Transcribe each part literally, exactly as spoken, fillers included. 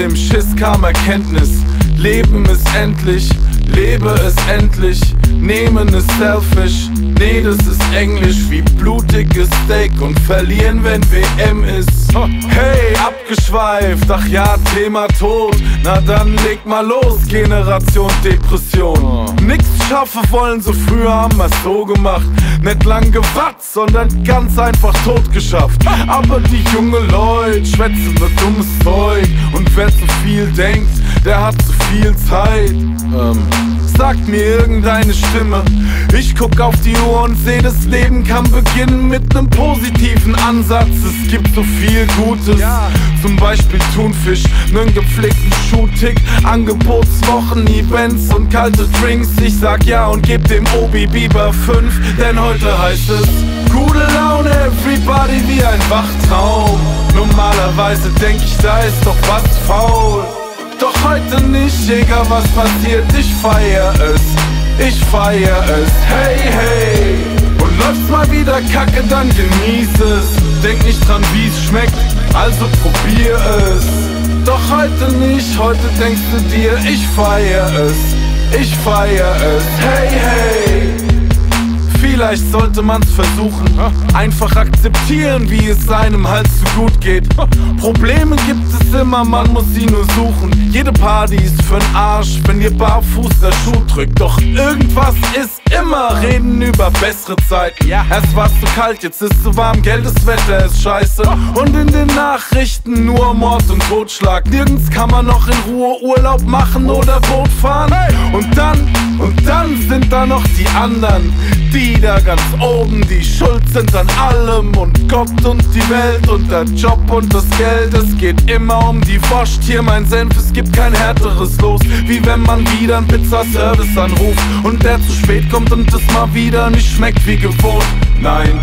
dem Schiss kam Erkenntnis. Leben ist endlich, lebe es endlich. Nehmen ist selfish, nee, das ist Englisch. Wie blutiges Steak und verlieren, wenn W M ist. Hey, abgeschweift, ach ja, Thema Tod. Na dann leg mal los, Generation Depression. Nix schaffen wollen, so früher haben wir's so gemacht. Nicht lang gewatzt, sondern ganz einfach tot geschafft. Aber die junge Leute schwätzen nur dummes Zeug. Und wer zu viel denkt, der hat zu viel Zeit. ähm, Sagt mir irgendeine Stimme. Ich guck auf die Uhr und seh, das Leben kann beginnen mit nem positiven Ansatz. Es gibt so viel Gutes, ja. Zum Beispiel Thunfisch, nen gepflegten Schuhtick, Angebotswochen, Events und kalte Drinks. Ich sag ja und geb dem Obi Bieber fünf, denn heute heißt es gute Laune, everybody wie ein Wachtraum. Normalerweise denk ich, da ist doch was faul. Doch heute nicht, egal was passiert, ich feier es, ich feier es, hey, hey. Und läuft's mal wieder kacke, dann genieß es. Denk nicht dran, wie's schmeckt, also probier es. Doch heute nicht, heute denkst du dir, ich feier es, ich feier es, hey, hey. Vielleicht sollte man's versuchen, einfach akzeptieren, wie es einem halt so gut geht. Probleme gibt es immer, man muss sie nur suchen. Jede Party ist für'n Arsch, wenn ihr barfuß der Schuh drückt. Doch irgendwas ist immer, reden über bessere Zeiten. Erst war's zu kalt, jetzt ist zu warm, gell, das Wetter ist scheiße. Und in den Nachrichten nur Mord und Totschlag. Nirgends kann man noch in Ruhe Urlaub machen oder Boot fahren. Und dann, und dann sind da noch die anderen, die da ganz oben, die schuld sind an allem. Und Gott und die Welt und der Job und das Geld. Es geht immer um die Wurst, hier mein Senf, es gibt kein härteres Los. Wie wenn man wieder einen Pizzaservice anruft und der zu spät kommt und es mal wieder nicht schmeckt wie gewohnt. Nein,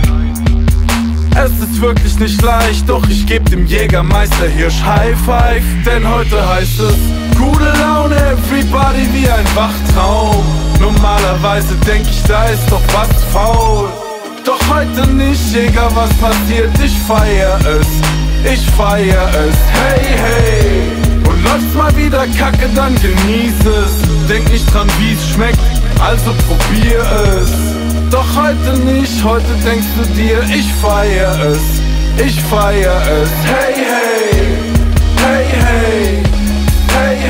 es ist wirklich nicht leicht, doch ich geb dem Jägermeister Hirsch High Five. Denn heute heißt es gute Laune, everybody wie ein Wachtraum. Normalerweise denk ich, da ist doch was faul. Doch heute nicht, egal was passiert, ich feier es, ich feier es, hey, hey. Und läuft's mal wieder kacke, dann genieß es. Denk nicht dran, wie's schmeckt, also probier es. Doch heute nicht, heute denkst du dir, ich feier es, ich feier es, hey, hey, hey, hey, hey, hey.